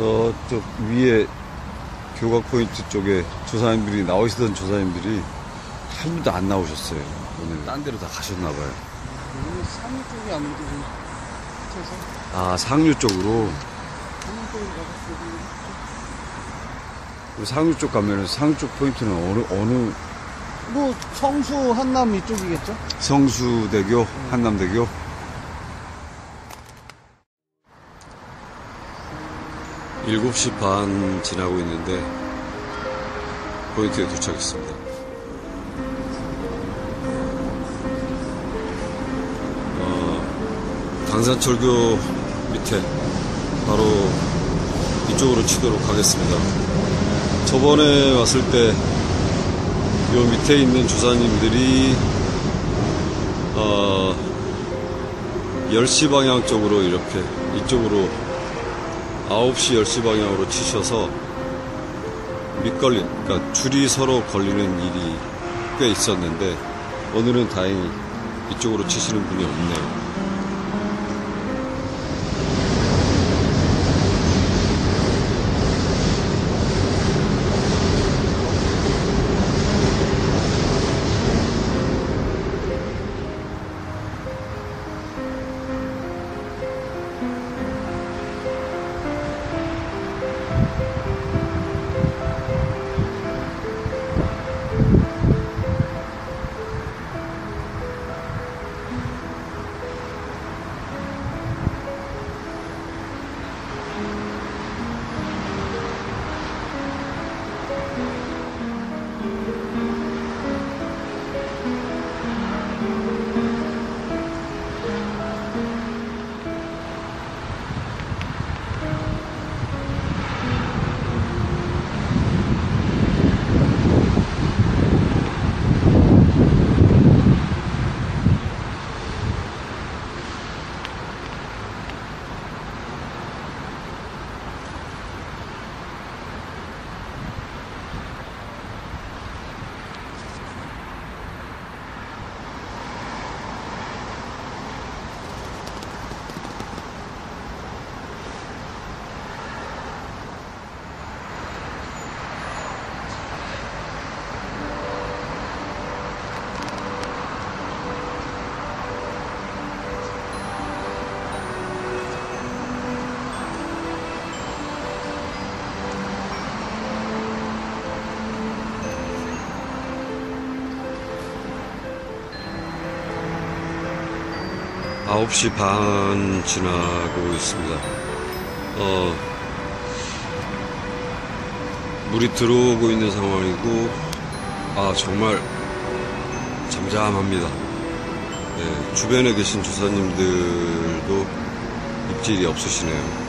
저쪽 위에 교각 포인트 쪽에 조사님들이 나오시던 조사님들이 한 분도 안 나오셨어요. 오늘 딴 데로 다 가셨나봐요. 오늘 상류 쪽이 아무래도 좀 붙여서. 아, 상류 쪽으로? 상류 쪽으로 가봤어요. 상류 쪽 가면은 상류 쪽 포인트는 어느 뭐 성수 한남 이쪽이겠죠? 성수대교, 한남대교. 일곱 시 반 지나고 있는데 포인트에 도착했습니다. 당산철교 밑에 바로 이쪽으로 치도록 하겠습니다. 저번에 왔을 때 요 밑에 있는 조사님들이 10시 방향 쪽으로 이렇게 이쪽으로 9시 10시 방향으로 치셔서 밑걸림, 그러니까 줄이 서로 걸리는 일이 꽤 있었는데 오늘은 다행히 이쪽으로 치시는 분이 없네요. 아홉 시 반 지나고 있습니다. 물이 들어오고 있는 상황이고, 정말 잠잠합니다. 네, 주변에 계신 조사님들도 입질이 없으시네요.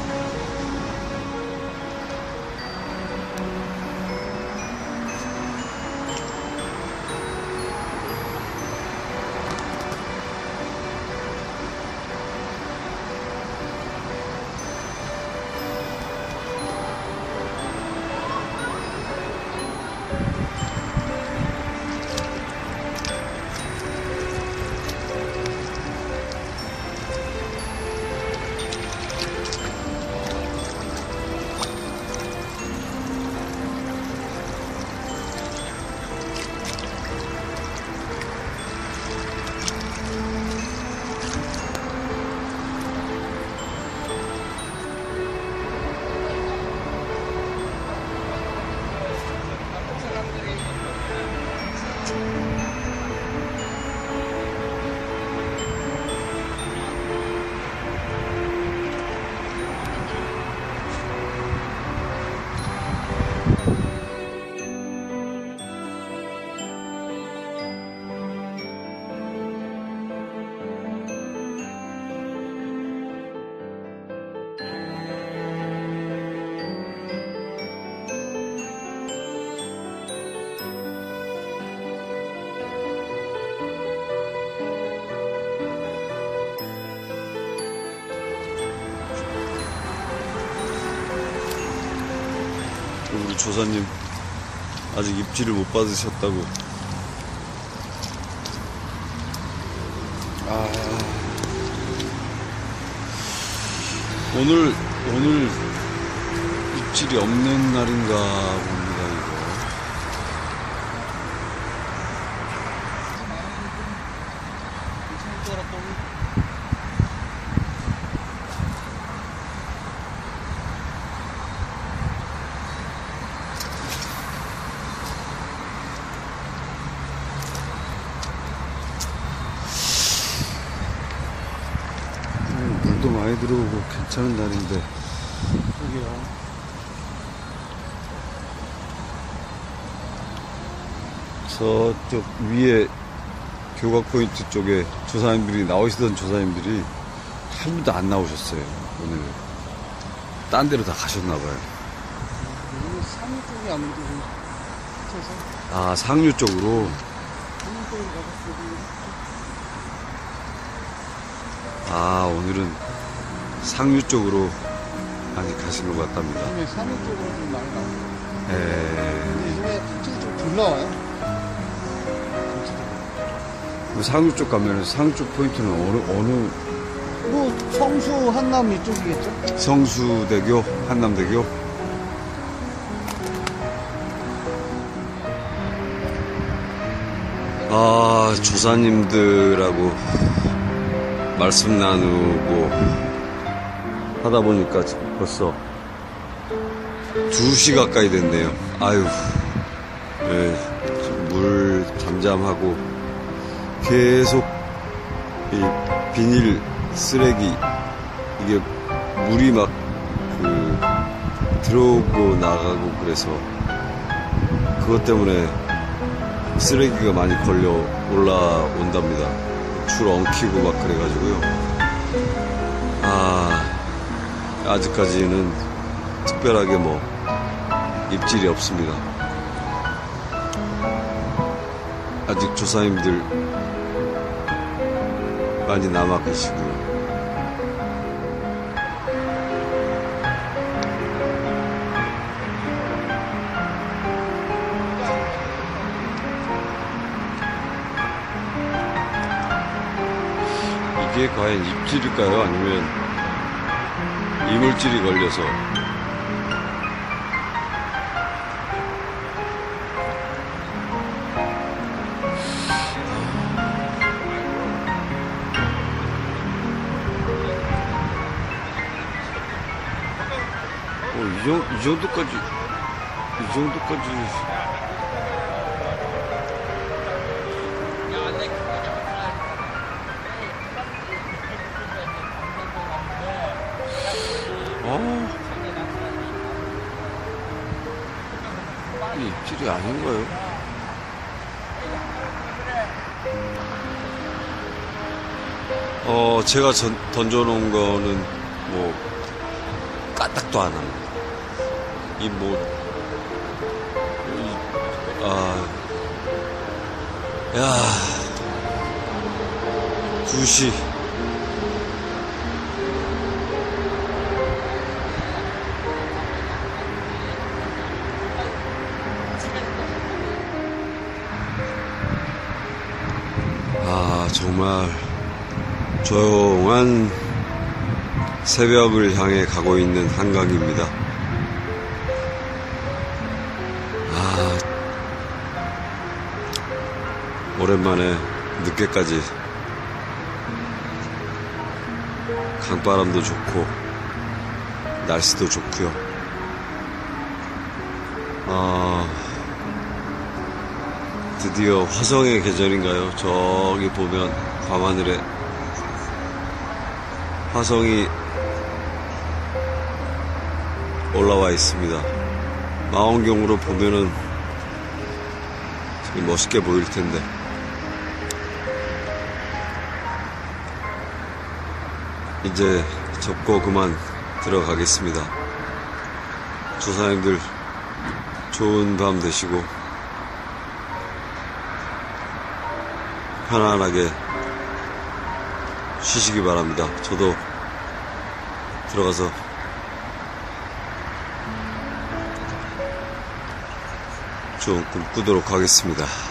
우리 조사님 아직 입질을 못 받으셨다고. 오늘 입질이 없는 날인가 봅니다, 이거. 물도 많이 들어오고 괜찮은 날인데. 여기요. 저쪽 위에 교각 포인트 쪽에 조사님들이 나오시던 조사님들이 한 분도 안 나오셨어요. 오늘 딴 데로 다 가셨나봐요. 여기 상류 쪽이 아무래도 좀 붙어서 아, 상류 쪽으로. 상류 쪽으로 가봤어요. 아, 오늘은 상류 쪽으로 많이 가신 것 같답니다. 요즘에 상류 쪽으로 좀 많이 나와요. 예. 요즘에 갑자기 좀 덜 나와요. 상류 쪽 가면 상류 쪽 포인트는 어느 뭐 성수 한남 이쪽이겠죠? 성수대교, 한남대교. 아, 조사님들하고 말씀 나누고 하다 보니까 벌써 2시 가까이 됐네요. 아유, 예, 물 잠잠하고 계속 이 비닐 쓰레기, 이게 물이 막 들어오고 나가고 그래서 그것 때문에 쓰레기가 많이 걸려 올라온답니다. 줄 엉키고 막 그래가지고요. 아직까지는 특별하게 뭐 입질이 없습니다. 아직 조사님들 많이 남아 계시고요. 이게 과연 입질일까요? 아니면 이물질이 걸려서? 이 정도까지 이게 입질이 아닌가요? 제가 던져놓은 거는 뭐 까딱도 안 합니다. 야, 2시. 정말 조용한 새벽을 향해 가고 있는 한강입니다. 오랜만에 늦게까지 강바람도 좋고 날씨도 좋고요. 드디어 화성의 계절인가요? 저기 보면 밤하늘에 화성이 올라와 있습니다. 망원경으로 보면은 되게 멋있게 보일 텐데. 이제 접고 그만 들어가겠습니다. 조사님들 좋은 밤 되시고 편안하게 쉬시기 바랍니다. 저도 들어가서 좋은 꿈 꾸도록 하겠습니다.